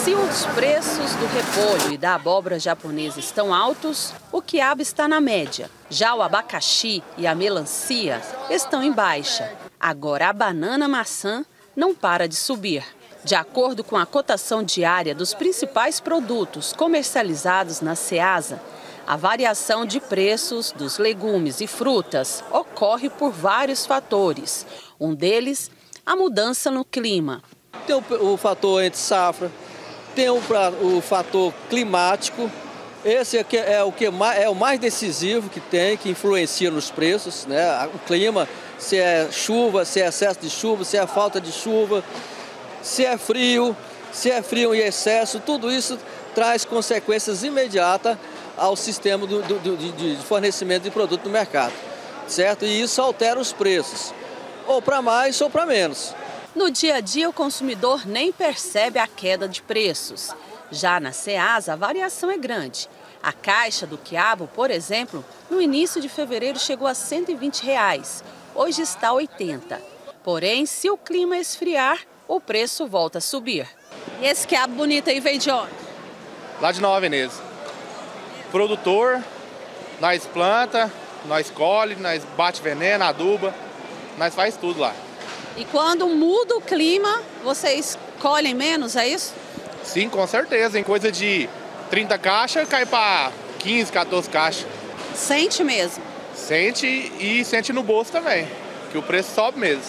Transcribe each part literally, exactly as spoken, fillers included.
Se os preços do repolho e da abóbora japonesa estão altos, o quiabo está na média. Já o abacaxi e a melancia estão em baixa. Agora a banana maçã não para de subir. De acordo com a cotação diária dos principais produtos comercializados na Ceasa, a variação de preços dos legumes e frutas ocorre por vários fatores. Um deles, a mudança no clima. Tem o, o fator entre safra, tem o, o fator climático. Esse aqui é o, que é o mais decisivo que tem, que influencia nos preços, né? O clima, se é chuva, se é excesso de chuva, se é falta de chuva, se é frio, se é frio em excesso, tudo isso traz consequências imediatas ao sistema do, do, do, de fornecimento de produto no mercado, certo? E isso altera os preços, ou para mais ou para menos. No dia a dia, o consumidor nem percebe a queda de preços. Já na Ceasa, a variação é grande. A caixa do quiabo, por exemplo, no início de fevereiro chegou a cento e vinte reais. Hoje está a oitenta. Porém, se o clima esfriar, o preço volta a subir. E esse quiabo bonito aí veio de onde? Lá de Nova Veneza. Produtor, nós planta, nós colhe, nós bate veneno, aduba, nós faz tudo lá. E quando muda o clima, vocês colhem menos, é isso? Sim, com certeza. Em coisa de trinta caixas, cai para quinze, quatorze caixas. Sente mesmo? Sente e sente no bolso também, que o preço sobe mesmo.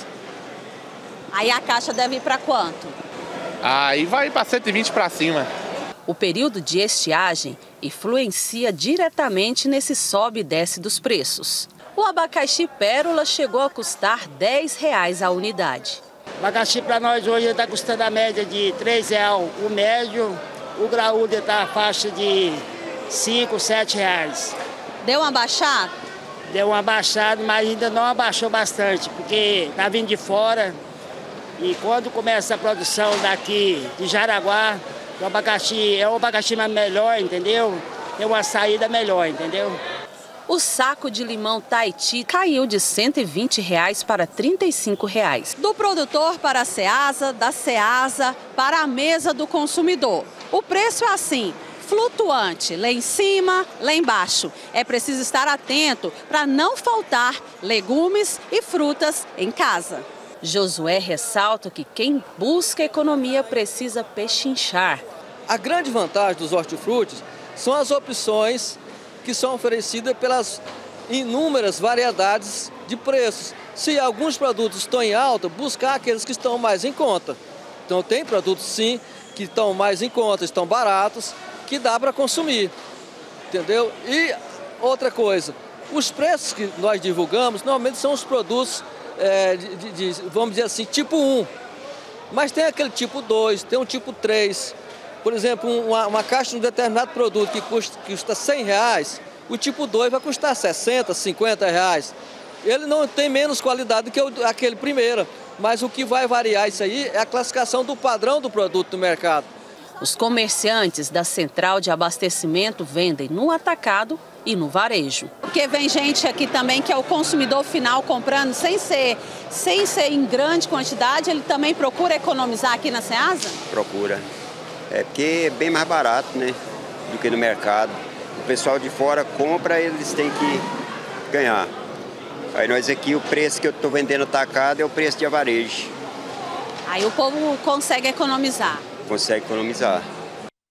Aí a caixa deve ir para quanto? Aí vai para cento e vinte para cima. O período de estiagem influencia diretamente nesse sobe e desce dos preços. O abacaxi pérola chegou a custar dez reais a unidade. O abacaxi para nós hoje está custando a média de três reais o médio, o graúdo está a faixa de cinco, sete reais. Deu uma baixada? Deu uma baixada, mas ainda não abaixou bastante, porque está vindo de fora. E quando começa a produção daqui de Jaraguá, o abacaxi é o abacaxi melhor, entendeu? Tem uma saída melhor, entendeu? O saco de limão Tahiti caiu de cento e vinte reais para trinta e cinco reais. Do produtor para a Ceasa, da Ceasa para a mesa do consumidor. O preço é assim, flutuante, lá em cima, lá embaixo. É preciso estar atento para não faltar legumes e frutas em casa. Josué ressalta que quem busca economia precisa pechinchar. A grande vantagem dos hortifrutis são as opções que são oferecidas pelas inúmeras variedades de preços. Se alguns produtos estão em alta, buscar aqueles que estão mais em conta. Então tem produtos sim que estão mais em conta, estão baratos, que dá para consumir, entendeu? E outra coisa, os preços que nós divulgamos normalmente são os produtos, é, de, de, de, vamos dizer assim, tipo um. Mas tem aquele tipo dois, tem um tipo três. Por exemplo, uma, uma caixa de um determinado produto que custa, que custa cem reais, o tipo dois vai custar sessenta, cinquenta reais. Ele não tem menos qualidade do que o, aquele primeiro, mas o que vai variar isso aí é a classificação do padrão do produto no mercado. Os comerciantes da central de abastecimento vendem no atacado e no varejo. Porque vem gente aqui também que é o consumidor final comprando sem ser, sem ser em grande quantidade, ele também procura economizar aqui na Ceasa? Procura. É porque é bem mais barato, né, do que no mercado. O pessoal de fora compra, eles têm que ganhar. Aí nós aqui, o preço que eu estou vendendo atacado é o preço de varejo. Aí o povo consegue economizar? Consegue economizar.